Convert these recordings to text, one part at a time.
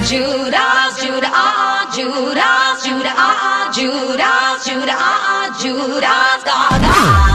Judas, Judas, Judas, Judas, Judas, Judas, Judas, Gaga.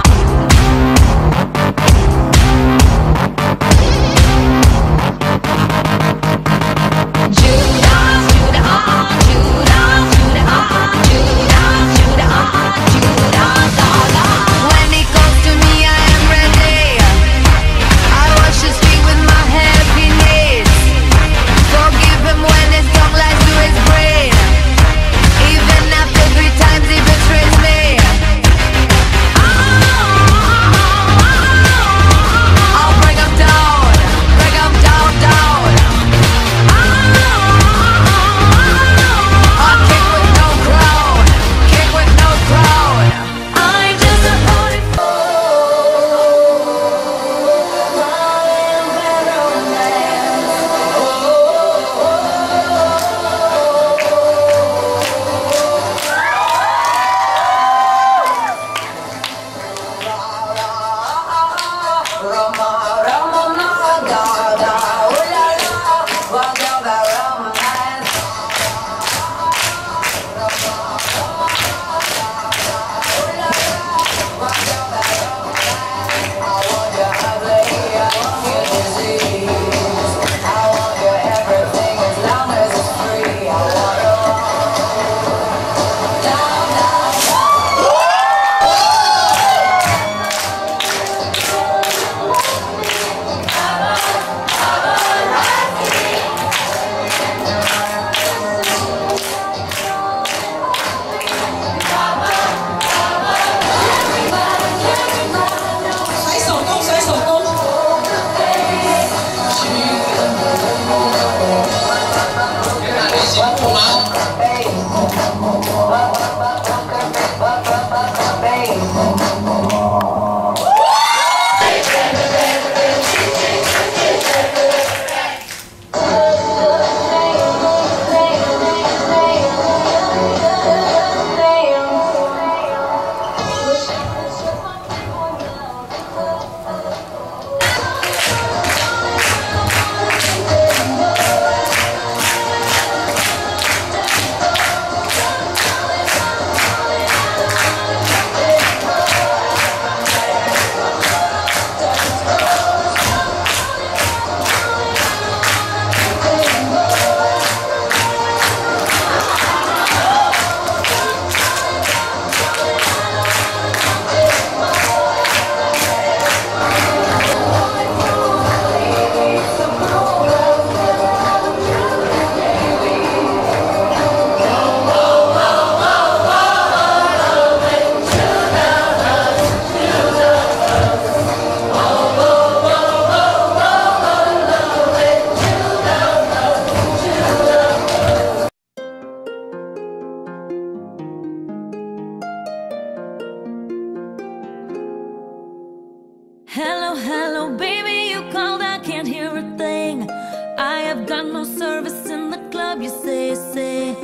Hello, hello, baby, you called, I can't hear a thing. I have got no service in the club, you say.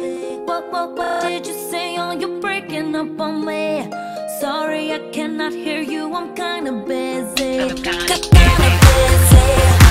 What did you say? Oh, you're breaking up on me. Sorry, I cannot hear you, I'm kinda busy. Kinda busy.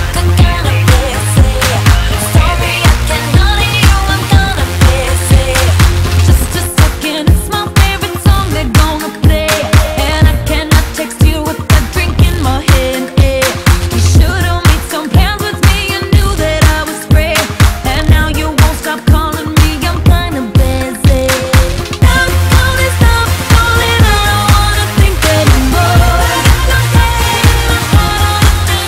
Sorry, I cannot hear you, I'm kinda busy. Just a second, it's my favorite song they're gonna play. And I cannot text you with that drink in my hand. You should've made some plans with me, you knew that I was free. And now you won't stop calling me, I'm kinda busy. Stop calling, I don't wanna think anymore. Don't say my heart on the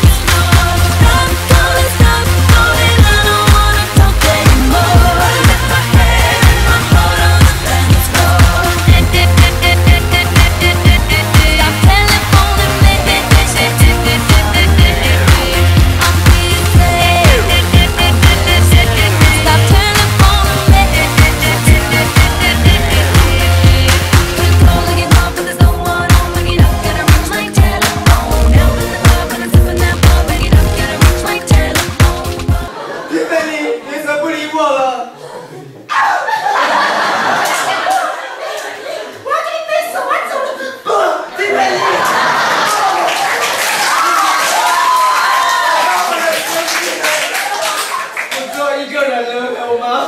一个人了，有吗？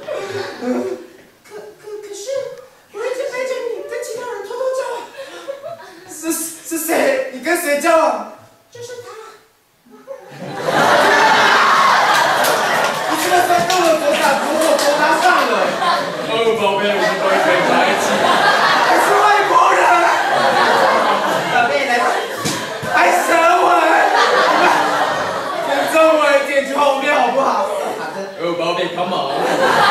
可是，我一直背着你跟其他人偷偷交往。 是谁？你跟谁交往？ 就是他。 你这个三跟我头搭上了。 哦，宝贝，我们都可以在一起。 还是外国人？宝贝，来吧，还舌吻，用中文点去后面好不好？好的。 哦，宝贝，come on。